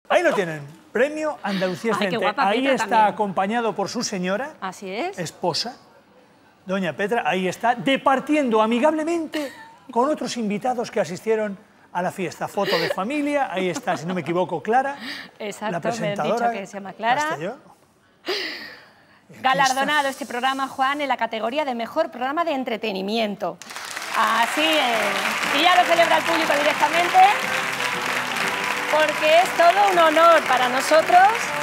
Ahí lo tienen, Premio Andalucía Excelente. Ay, qué guapa ahí Petra está también. acompañado por su señora, Así es. esposa, doña Petra, ahí está, departiendo amigablemente con otros invitados que asistieron a la fiesta. Foto de familia, ahí está, si no me equivoco, Clara, Exacto, la me han presentadora. dicho que se llama Clara. hasta yo. Galardonado este programa, Juan, en la categoría de Mejor Programa de Entretenimiento. Así es. Y ya lo celebra el público directamente, porque es todo un honor para nosotros.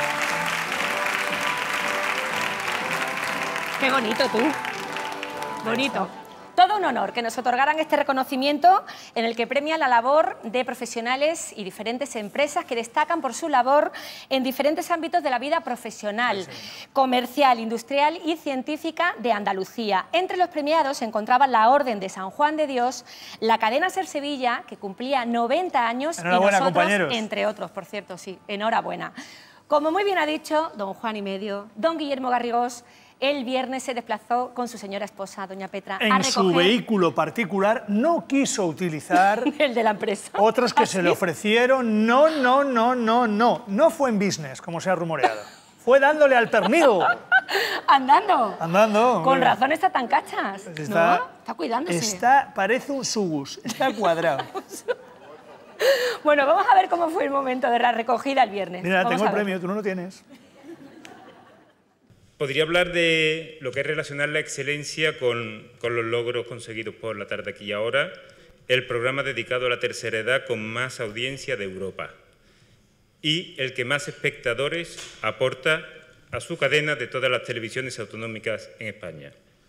Qué bonito tú. Bonito. Todo un honor que nos otorgaran este reconocimiento en el que premia la labor de profesionales y diferentes empresas que destacan por su labor en diferentes ámbitos de la vida profesional, comercial, industrial y científica de Andalucía. Entre los premiados se encontraban la Orden de San Juan de Dios, la cadena Ser Sevilla, que cumplía 90 años, Enhorabuena, y nosotros, compañeros. entre otros, por cierto, sí, enhorabuena. Como muy bien ha dicho don Juan y medio, don Guillermo Garrigós, el viernes se desplazó con su señora esposa, doña Petra, a En recoger su vehículo particular no quiso utilizar el de la empresa. otros que se le ofrecieron. No, no, no, no, no. No fue en business, como se ha rumoreado. Fue dándole al pernido. Andando. Andando. Con hombre. razón está tan cachas. Pues ¿No? Está cuidándose. Parece un subus, está cuadrado. Bueno, vamos a ver cómo fue el momento de la recogida el viernes. Mira, Vamos tengo a el ver. premio, tú no lo tienes. Podría hablar de lo que es relacionar la excelencia con los logros conseguidos por La Tarde Aquí y Ahora, el programa dedicado a la tercera edad con más audiencia de Europa y el que más espectadores aporta a su cadena de todas las televisiones autonómicas en España.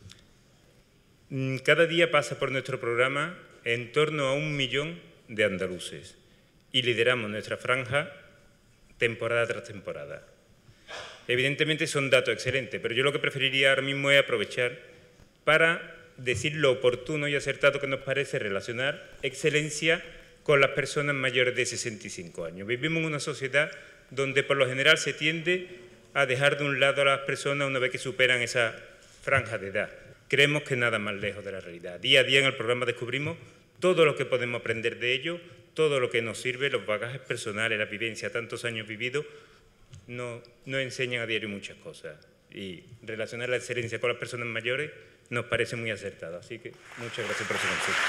Cada día pasa por nuestro programa en torno a 1 millón de andaluces y lideramos nuestra franja temporada tras temporada. Evidentemente son datos excelentes, pero yo lo que preferiría ahora mismo es aprovechar para decir lo oportuno y acertado que nos parece relacionar excelencia con las personas mayores de 65 años. Vivimos en una sociedad donde por lo general se tiende a dejar de un lado a las personas una vez que superan esa franja de edad. Creemos que nada más lejos de la realidad. Día a día en el programa descubrimos todo lo que podemos aprender de ellos, todo lo que nos sirve, los bagajes personales, la vivencia, tantos años vividos, nos enseñan a diario muchas cosas. Y relacionar la excelencia con las personas mayores nos parece muy acertado. Así que muchas gracias por su concepto.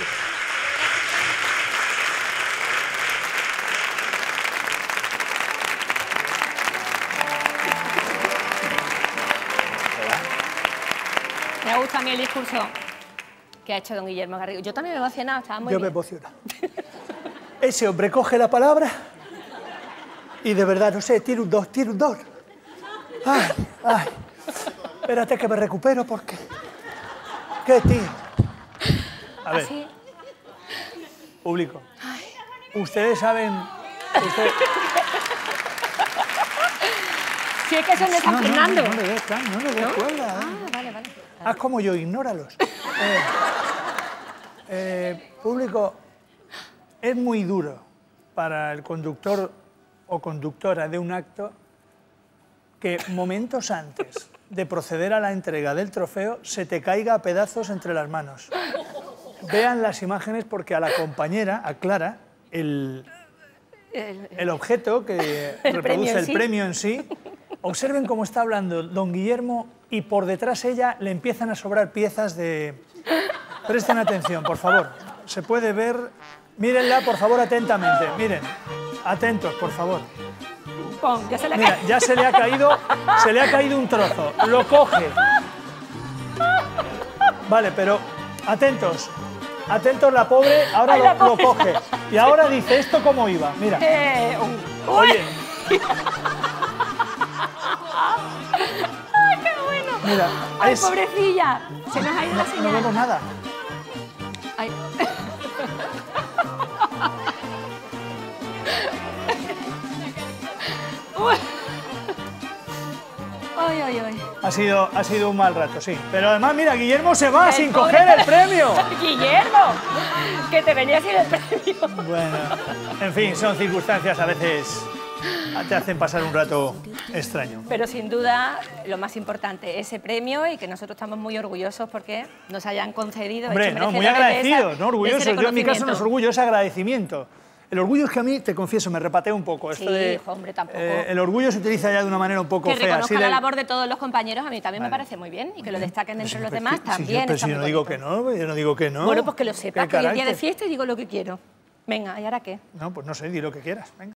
Me gusta a mí el discurso que ha hecho don Guillermo Garrigo. Yo también me he emocionado, estaba muy Yo me bien. emociono. Ese hombre coge la palabra y de verdad, no sé, tira un 2, tira un 2. Ay, ay. Espérate que me recupero porque... ¿Qué, tío? A ver, Así. público. Ustedes saben... Sí, es que son de San Fernando. No le des plan, no le des cuerda. Ah, vale, vale. Haz como yo, ignóralos. Público, es muy duro para el conductor o conductora de un acto que momentos antes de proceder a la entrega del trofeo se te caiga a pedazos entre las manos. Vean las imágenes porque a la compañera, a Clara, el objeto que reproduce el premio en sí, observen cómo está hablando don Guillermo y por detrás ella le empiezan a sobrar piezas de... Presten atención, por favor. Se puede ver... Mírenla, por favor, atentamente. Miren, atentos, por favor. Pon, ya se le ha Mira, caído. ya se le ha caído un trozo. Lo coge. Vale, pero atentos. Atentos, la pobre ahora Ay, la lo pobre. coge. Y ahora dice esto cómo iba. Mira. Uy. Oye, ¡Ay, qué bueno! mira. ¡Ay, es- pobrecilla! Se nos ha ido la no señal. vemos nada. Ay. Uy. Ay, ay, ay. Ha sido un mal rato, sí. Pero además, mira, Guillermo se va El sin pobre coger el te- premio. ¡Guillermo! Que te venía sin el premio. Bueno, en fin, son circunstancias a veces te hacen pasar un rato extraño. Pero sin duda, lo más importante, ese premio y que nosotros estamos muy orgullosos porque nos hayan concedido. Hombre, hecho no, muy merecedores de agradecidos, esa- no orgullosos. de ese Yo en mi caso no es reconocimiento. orgullo, es agradecimiento. El orgullo es que a mí, te confieso, me repatea un poco. Sí, Esto de, hombre, tampoco. El orgullo se utiliza ya de una manera un poco Que fea. reconozca la labor de todos los compañeros, a mí también me parece muy bien. Y que lo destaquen Pues entre los pues demás sí, también. pero está si yo muy no digo bonito. que no, yo no digo que no. Bueno, pues que lo sepas, Qué que hoy es día de carácter. fiesta y digo lo que quiero. Venga, ¿y ahora qué? No, pues no sé, di lo que quieras. Venga.